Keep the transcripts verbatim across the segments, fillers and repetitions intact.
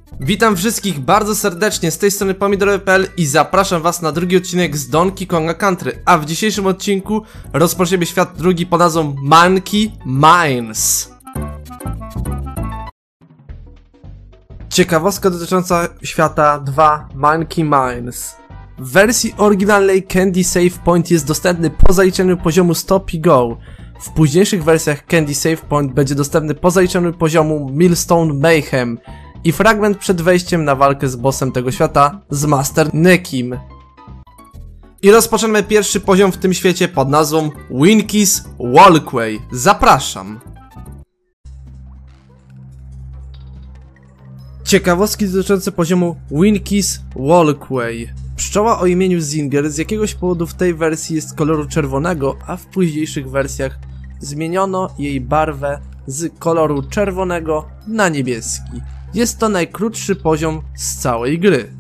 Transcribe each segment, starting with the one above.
Witam wszystkich bardzo serdecznie, z tej strony Pomidorowy kropka p l i zapraszam was na drugi odcinek z Donkey Konga Country. A w dzisiejszym odcinku rozpoczniemy świat drugi pod nazwą Monkey Mines. Ciekawostka dotycząca świata dwa Monkey Mines. W wersji oryginalnej Candy Save Point jest dostępny po zaliczeniu poziomu Stop i Go. W późniejszych wersjach Candy Save Point będzie dostępny po zaliczeniu poziomu Millstone Mayhem i fragment przed wejściem na walkę z bossem tego świata, z Master Nekim. I rozpoczynamy pierwszy poziom w tym świecie pod nazwą Winky's Walkway. Zapraszam! Ciekawostki dotyczące poziomu Winky's Walkway. Pszczoła o imieniu Zinger z jakiegoś powodu w tej wersji jest koloru czerwonego, a w późniejszych wersjach zmieniono jej barwę z koloru czerwonego na niebieski. Jest to najkrótszy poziom z całej gry.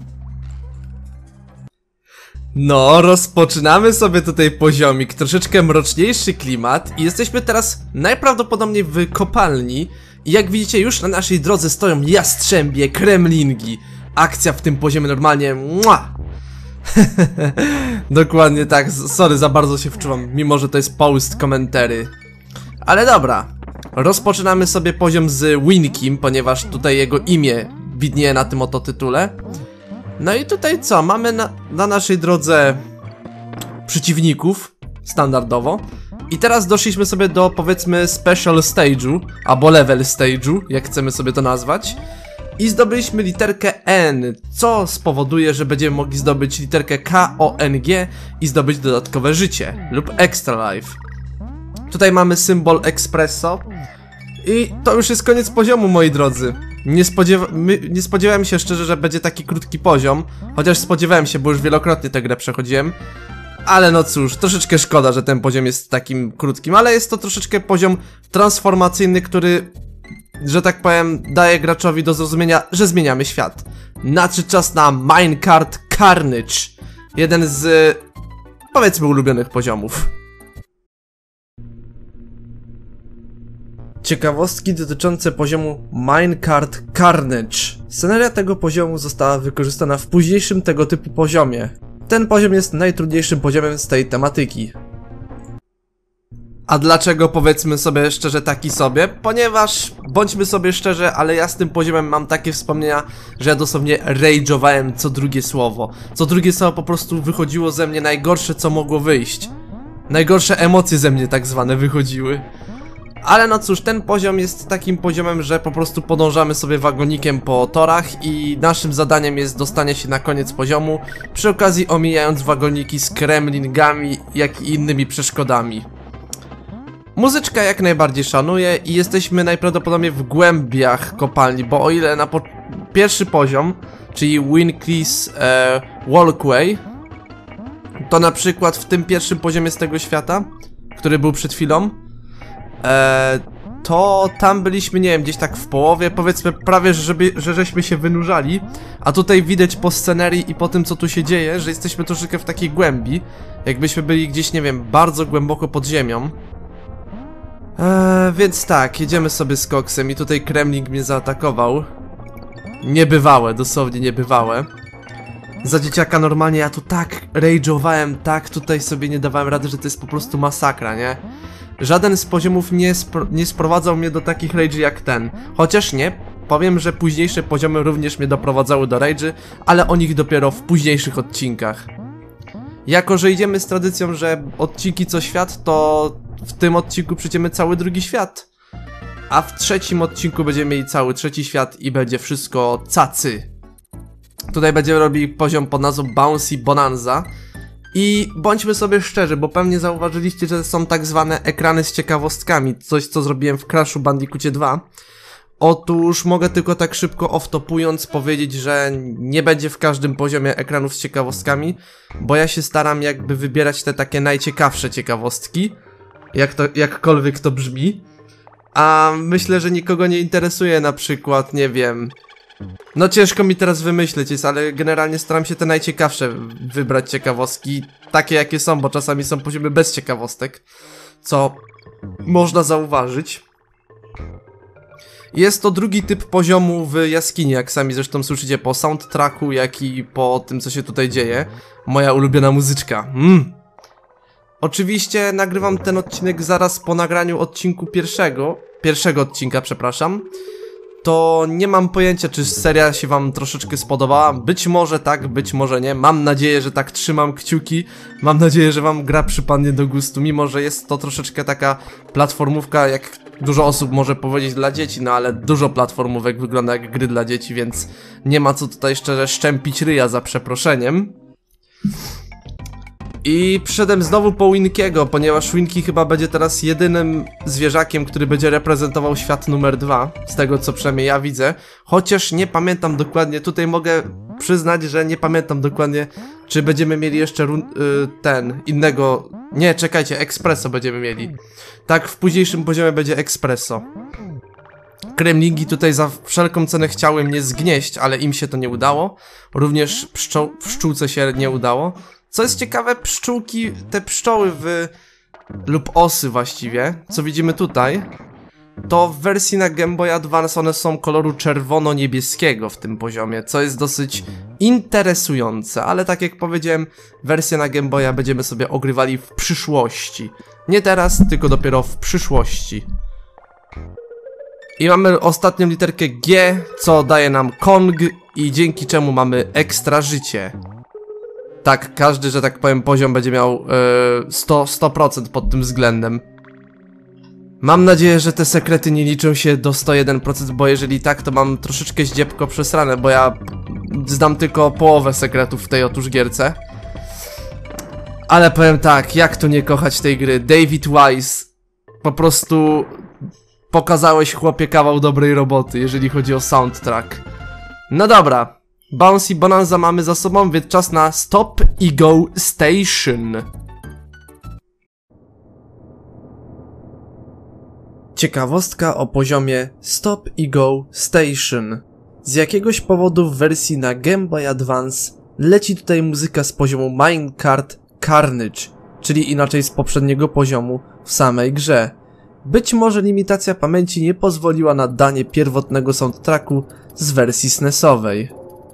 No, rozpoczynamy sobie tutaj poziomik, troszeczkę mroczniejszy klimat i jesteśmy teraz najprawdopodobniej w kopalni. I jak widzicie, już na naszej drodze stoją jastrzębie, kremlingi. Akcja w tym poziomie normalnie mua! Dokładnie tak, sorry, za bardzo się wczuwam, mimo że to jest post komentary. Ale dobra, rozpoczynamy sobie poziom z Winkim, ponieważ tutaj jego imię widnieje na tym oto tytule. No i tutaj co, mamy na, na naszej drodze przeciwników, standardowo. I teraz doszliśmy sobie do, powiedzmy, special stage'u, albo level stage'u, jak chcemy sobie to nazwać. I zdobyliśmy literkę N, co spowoduje, że będziemy mogli zdobyć literkę K O N G i zdobyć dodatkowe życie, lub extra life. Tutaj mamy symbol espresso. I to już jest koniec poziomu, moi drodzy. Nie, spodziewa my, nie spodziewałem się szczerze, że będzie taki krótki poziom. Chociaż spodziewałem się, bo już wielokrotnie tę grę przechodziłem. Ale no cóż, troszeczkę szkoda, że ten poziom jest takim krótkim. Ale jest to troszeczkę poziom transformacyjny, który, że tak powiem, daje graczowi do zrozumienia, że zmieniamy świat. Nadszedł czas na Minecart Carnage. Jeden z, powiedzmy, ulubionych poziomów. Ciekawostki dotyczące poziomu Minecart Carnage. Sceneria tego poziomu została wykorzystana w późniejszym tego typu poziomie. Ten poziom jest najtrudniejszym poziomem z tej tematyki. A dlaczego, powiedzmy sobie szczerze, taki sobie? Ponieważ, bądźmy sobie szczerze, ale ja z tym poziomem mam takie wspomnienia, że ja dosłownie rage'owałem co drugie słowo. Co drugie słowo po prostu wychodziło ze mnie najgorsze, co mogło wyjść. Najgorsze emocje ze mnie tak zwane wychodziły. Ale no cóż, ten poziom jest takim poziomem, że po prostu podążamy sobie wagonikiem po torach i naszym zadaniem jest dostanie się na koniec poziomu, przy okazji omijając wagoniki z kremlingami, jak i innymi przeszkodami. Muzyczka jak najbardziej szanuję i jesteśmy najprawdopodobniej w głębiach kopalni, bo o ile na po pierwszy poziom, czyli Winky's e, Walkway, to na przykład w tym pierwszym poziomie z tego świata, który był przed chwilą, Eee, to tam byliśmy, nie wiem, gdzieś tak w połowie, powiedzmy prawie, żeby, że żeśmy się wynurzali. A tutaj widać po scenerii i po tym, co tu się dzieje, że jesteśmy troszeczkę w takiej głębi. Jakbyśmy byli gdzieś, nie wiem, bardzo głęboko pod ziemią. Eee, więc tak, jedziemy sobie z koksem i tutaj kremling mnie zaatakował. Niebywałe, dosłownie niebywałe. Za dzieciaka normalnie ja tu tak rage'owałem, tak tutaj sobie nie dawałem rady, że to jest po prostu masakra, nie? Żaden z poziomów nie, spro nie sprowadzał mnie do takich rage'y jak ten. Chociaż nie, powiem, że późniejsze poziomy również mnie doprowadzały do rage'y, ale o nich dopiero w późniejszych odcinkach. Jako że idziemy z tradycją, że odcinki co świat, to w tym odcinku przejdziemy cały drugi świat. A w trzecim odcinku będziemy mieli cały trzeci świat i będzie wszystko cacy. Tutaj będziemy robili poziom pod nazwą Bouncy Bonanza. I bądźmy sobie szczerzy, bo pewnie zauważyliście, że są tak zwane ekrany z ciekawostkami, coś co zrobiłem w Crashu Bandicoocie dwa. Otóż mogę tylko tak szybko off-topując powiedzieć, że nie będzie w każdym poziomie ekranów z ciekawostkami, bo ja się staram jakby wybierać te takie najciekawsze ciekawostki, jak to, jakkolwiek to brzmi. A myślę, że nikogo nie interesuje na przykład, nie wiem... No ciężko mi teraz wymyśleć jest, ale generalnie staram się te najciekawsze wybrać ciekawostki, takie jakie są, bo czasami są poziomy bez ciekawostek, co można zauważyć. Jest to drugi typ poziomu w jaskini, jak sami zresztą słyszycie po soundtracku, jak i po tym, co się tutaj dzieje. Moja ulubiona muzyczka. Mm. Oczywiście nagrywam ten odcinek zaraz po nagraniu odcinku pierwszego, pierwszego odcinka, przepraszam. To nie mam pojęcia, czy seria się wam troszeczkę spodobała. Być może tak, być może nie. Mam nadzieję, że tak, trzymam kciuki. Mam nadzieję, że wam gra przypadnie do gustu, mimo że jest to troszeczkę taka platformówka, jak dużo osób może powiedzieć, dla dzieci, no ale dużo platformówek wygląda jak gry dla dzieci, więc nie ma co tutaj szczerze szczępić ryja, za przeproszeniem. I przyszedłem znowu po Winkiego, ponieważ Winki chyba będzie teraz jedynym zwierzakiem, który będzie reprezentował świat numer dwa, z tego co przynajmniej ja widzę. Chociaż nie pamiętam dokładnie, tutaj mogę przyznać, że nie pamiętam dokładnie, czy będziemy mieli jeszcze y, ten, innego... Nie, czekajcie, Espresso będziemy mieli. Tak, w późniejszym poziomie będzie Espresso. Kremlingi tutaj za wszelką cenę chciały mnie zgnieść, ale im się to nie udało. Również pszczół, pszczółce się nie udało. Co jest ciekawe, pszczółki, te pszczoły w... lub osy właściwie, co widzimy tutaj, to w wersji na Game Boy Advance one są koloru czerwono-niebieskiego w tym poziomie, co jest dosyć interesujące, ale tak jak powiedziałem, wersję na Game Boya będziemy sobie ogrywali w przyszłości. Nie teraz, tylko dopiero w przyszłości. I mamy ostatnią literkę G, co daje nam Kong i dzięki czemu mamy ekstra życie. Tak, każdy, że tak powiem, poziom będzie miał yy, sto procent pod tym względem. Mam nadzieję, że te sekrety nie liczą się do sto jeden procent, bo jeżeli tak, to mam troszeczkę zdziepko przesrane, bo ja znam tylko połowę sekretów w tej otóż gierce. Ale powiem tak, jak tu nie kochać tej gry? David Wise, po prostu pokazałeś, chłopie, kawał dobrej roboty, jeżeli chodzi o soundtrack. No dobra. Bouncy Bonanza mamy za sobą, więc czas na Stop i Go Station. Ciekawostka o poziomie Stop i Go Station. Z jakiegoś powodu w wersji na Game Boy Advance leci tutaj muzyka z poziomu Minecart Carnage, czyli inaczej z poprzedniego poziomu w samej grze. Być może limitacja pamięci nie pozwoliła na danie pierwotnego soundtracku z wersji snesowej.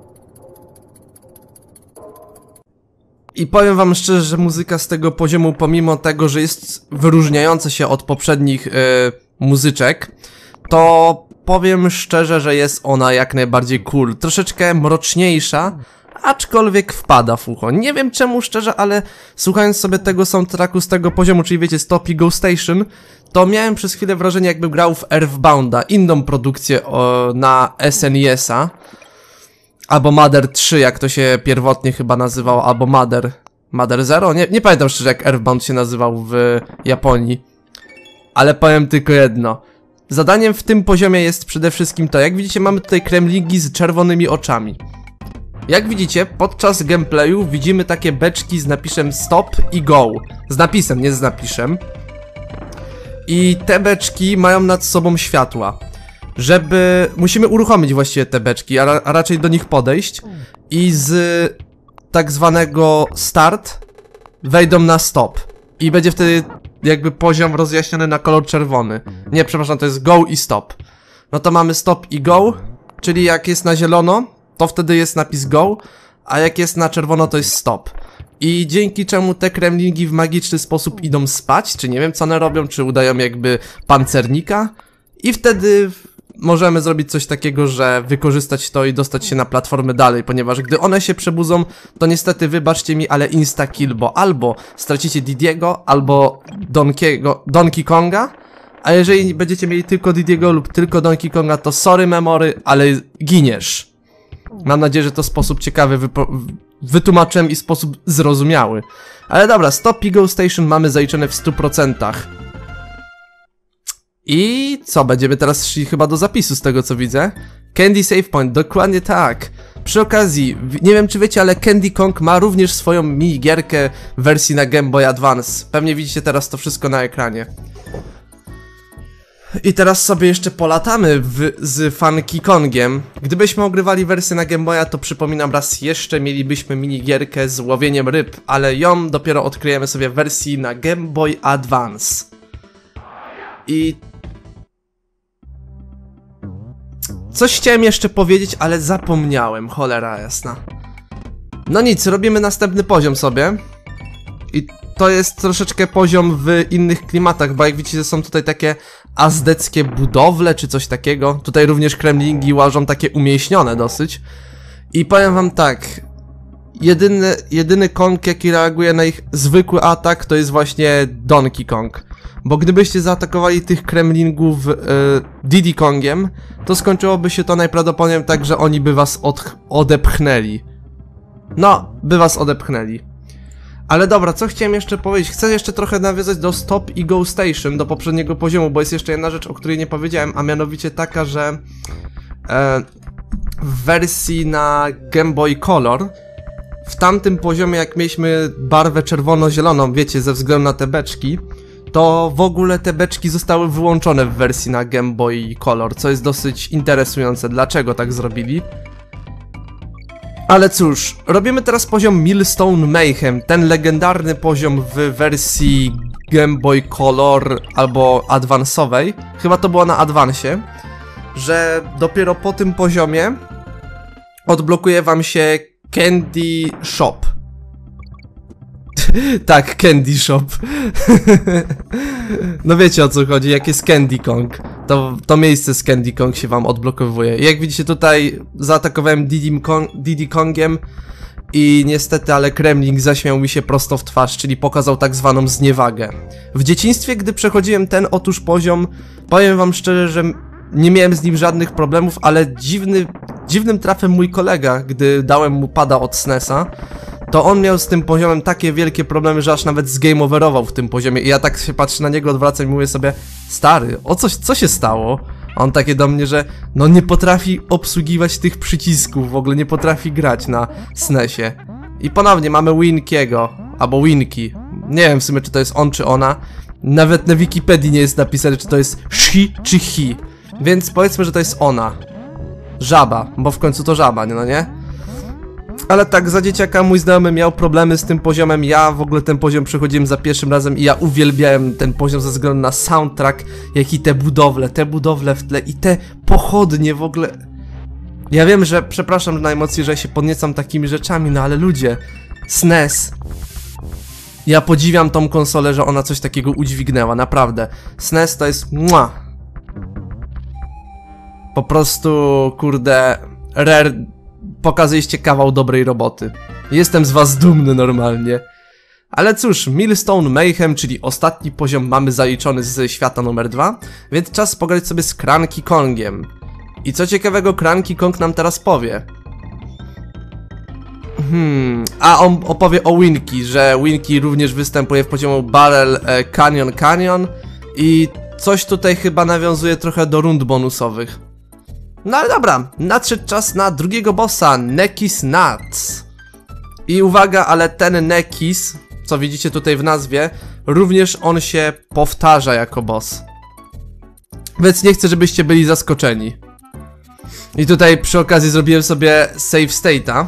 I powiem wam szczerze, że muzyka z tego poziomu, pomimo tego, że jest wyróżniająca się od poprzednich yy, muzyczek, to powiem szczerze, że jest ona jak najbardziej cool. Troszeczkę mroczniejsza, aczkolwiek wpada w ucho. Nie wiem czemu szczerze, ale słuchając sobie tego soundtracku z tego poziomu, czyli wiecie, Stop i Go Station, to miałem przez chwilę wrażenie, jakbym grał w Earthbounda, inną produkcję o, na S N E S-a. Albo Mother trzy, jak to się pierwotnie chyba nazywało, albo Mother... Mother Zero? Nie, nie pamiętam szczerze, jak Earthbound się nazywał w Japonii. Ale powiem tylko jedno. Zadaniem w tym poziomie jest przede wszystkim to, jak widzicie, mamy tutaj kremlingi z czerwonymi oczami. Jak widzicie, podczas gameplayu widzimy takie beczki z napisem Stop i Go. Z napisem, nie z napisem. I te beczki mają nad sobą światła. Żeby... musimy uruchomić właściwie te beczki, a, ra a raczej do nich podejść i z tak zwanego start wejdą na stop i będzie wtedy jakby poziom rozjaśniony na kolor czerwony. Nie, przepraszam, to jest go i stop. No to mamy stop i go, czyli jak jest na zielono, to wtedy jest napis go, a jak jest na czerwono, to jest stop. I dzięki czemu te kremlingi w magiczny sposób idą spać, czy nie wiem co one robią, czy udają jakby pancernika i wtedy możemy zrobić coś takiego, że wykorzystać to i dostać się na platformy dalej, ponieważ gdy one się przebudzą, to niestety wybaczcie mi, ale insta-kill, bo albo stracicie Didiego, albo Donkiego, Donkey Konga, a jeżeli będziecie mieli tylko Didiego lub tylko Donkey Konga, to sorry memory, ale giniesz. Mam nadzieję, że to w sposób ciekawy wytłumaczyłem i w sposób zrozumiały. Ale dobra, Stop i Go Station mamy zaliczone w stu procentach. I co, będziemy teraz szli chyba do zapisu z tego co widzę. Candy Save Point, dokładnie tak. Przy okazji, nie wiem czy wiecie, ale Candy Kong ma również swoją minigierkę w wersji na Game Boy Advance. Pewnie widzicie teraz to wszystko na ekranie. I teraz sobie jeszcze polatamy w, z Funky Kongiem. Gdybyśmy ogrywali wersję na Game Boya, to przypominam raz jeszcze, mielibyśmy minigierkę z łowieniem ryb, ale ją dopiero odkryjemy sobie w wersji na Game Boy Advance. I... coś chciałem jeszcze powiedzieć, ale zapomniałem, cholera jasna. No nic, robimy następny poziom sobie. I to jest troszeczkę poziom w innych klimatach, bo jak widzicie są tutaj takie azteckie budowle, czy coś takiego. Tutaj również kremlingi łażą takie umieśnione dosyć. I powiem wam tak, jedyny, jedyny Kong jaki reaguje na ich zwykły atak to jest właśnie Donkey Kong. Bo gdybyście zaatakowali tych kremlingów yy, Diddy Kongiem, to skończyłoby się to najprawdopodobniej tak, że oni by was od, odepchnęli. No, by was odepchnęli. Ale dobra, co chciałem jeszcze powiedzieć? Chcę jeszcze trochę nawiązać do Stop i Go Station, do poprzedniego poziomu, bo jest jeszcze jedna rzecz, o której nie powiedziałem, a mianowicie taka, że e, w wersji na Game Boy Color w tamtym poziomie, jak mieliśmy barwę czerwono-zieloną, wiecie, ze względu na te beczki, to w ogóle te beczki zostały wyłączone w wersji na Game Boy Color, co jest dosyć interesujące. Dlaczego tak zrobili? Ale cóż, robimy teraz poziom Millstone Mayhem, ten legendarny poziom w wersji Game Boy Color albo advance'owej, chyba to było na advance'ie, że dopiero po tym poziomie odblokuje wam się Candy Shop. Tak, Candy Shop. No wiecie o co chodzi, jak jest Candy Kong, to, to miejsce z Candy Kong się wam odblokowuje. Jak widzicie tutaj zaatakowałem Diddy, Kong, Diddy Kongiem i niestety, ale Kremling zaśmiał mi się prosto w twarz, czyli pokazał tak zwaną zniewagę. W dzieciństwie, gdy przechodziłem ten otóż poziom, powiem wam szczerze, że nie miałem z nim żadnych problemów, ale dziwny, dziwnym trafem mój kolega, gdy dałem mu pada od S N E S a, to on miał z tym poziomem takie wielkie problemy, że aż nawet zgameoverował w tym poziomie i ja tak się patrzę na niego, odwracam i mówię sobie: stary, o coś, co się stało? A on takie do mnie, że no nie potrafi obsługiwać tych przycisków, w ogóle nie potrafi grać na S N E S ie. I ponownie mamy Winkiego, albo Winki, nie wiem w sumie czy to jest on czy ona, nawet na Wikipedii nie jest napisane czy to jest she czy he, więc powiedzmy, że to jest ona. Żaba, bo w końcu to żaba, no nie? Ale tak, za dzieciaka mój znajomy miał problemy z tym poziomem, ja w ogóle ten poziom przechodziłem za pierwszym razem i ja uwielbiałem ten poziom ze względu na soundtrack, jak i te budowle, te budowle w tle i te pochodnie w ogóle. Ja wiem, że przepraszam najmocniej, że się podniecam takimi rzeczami, no ale ludzie, S N E S. Ja podziwiam tą konsolę, że ona coś takiego udźwignęła, naprawdę. S N E S to jest mua. Po prostu, kurde, Rare, pokazaliście kawał dobrej roboty. Jestem z was dumny normalnie. Ale cóż, Millstone Mayhem, czyli ostatni poziom mamy zaliczony ze świata numer dwa, więc czas pogadać sobie z Cranky Kongiem. I co ciekawego Cranky Kong nam teraz powie? Hmm, a on opowie o Winki, że Winki również występuje w poziomu Barrel e, Canyon Canyon i coś tutaj chyba nawiązuje trochę do rund bonusowych. No ale dobra, nadszedł czas na drugiego bossa, Nekis Nuts. I uwaga, ale ten Nekis, co widzicie tutaj w nazwie, również on się powtarza jako boss. Więc nie chcę, żebyście byli zaskoczeni. I tutaj przy okazji zrobiłem sobie save state'a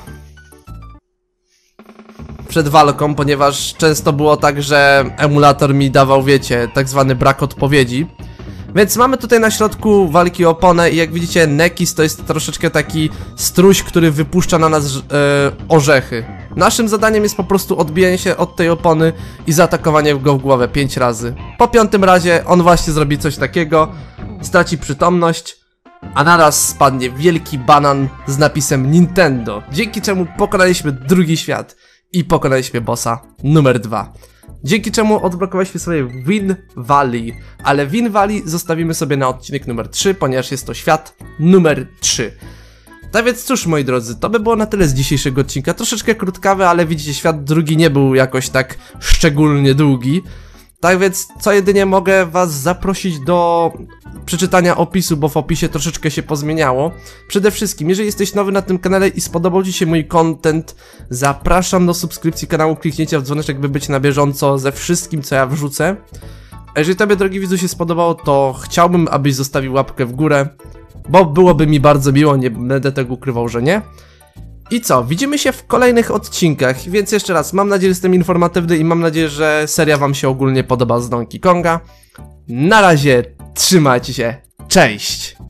przed walką, ponieważ często było tak, że emulator mi dawał, wiecie, tak zwany brak odpowiedzi. Więc mamy tutaj na środku walki o oponę i jak widzicie Nekis to jest troszeczkę taki struś, który wypuszcza na nas e, orzechy. Naszym zadaniem jest po prostu odbijanie się od tej opony i zaatakowanie go w głowę pięć razy. Po piątym razie on właśnie zrobi coś takiego, straci przytomność, a naraz spadnie wielki banan z napisem Nintendo, dzięki czemu pokonaliśmy drugi świat i pokonaliśmy bossa numer dwa. Dzięki czemu odblokowaliśmy sobie Wind Valley, ale Wind Valley zostawimy sobie na odcinek numer trzy, ponieważ jest to świat numer trzy. Tak więc cóż, moi drodzy, to by było na tyle z dzisiejszego odcinka, troszeczkę krótkawy, ale widzicie, świat drugi nie był jakoś tak szczególnie długi. Tak więc co jedynie mogę was zaprosić do przeczytania opisu, bo w opisie troszeczkę się pozmieniało. Przede wszystkim, jeżeli jesteś nowy na tym kanale i spodobał ci się mój content, zapraszam do subskrypcji kanału, kliknięcia w dzwoneczek, by być na bieżąco ze wszystkim, co ja wrzucę. A jeżeli tobie, drogi widzu, się spodobało, to chciałbym, abyś zostawił łapkę w górę, bo byłoby mi bardzo miło, nie będę tego ukrywał, że nie. I co? Widzimy się w kolejnych odcinkach, więc jeszcze raz, mam nadzieję, że jestem informatywny i mam nadzieję, że seria wam się ogólnie podoba z Donkey Konga. Na razie, trzymajcie się, cześć!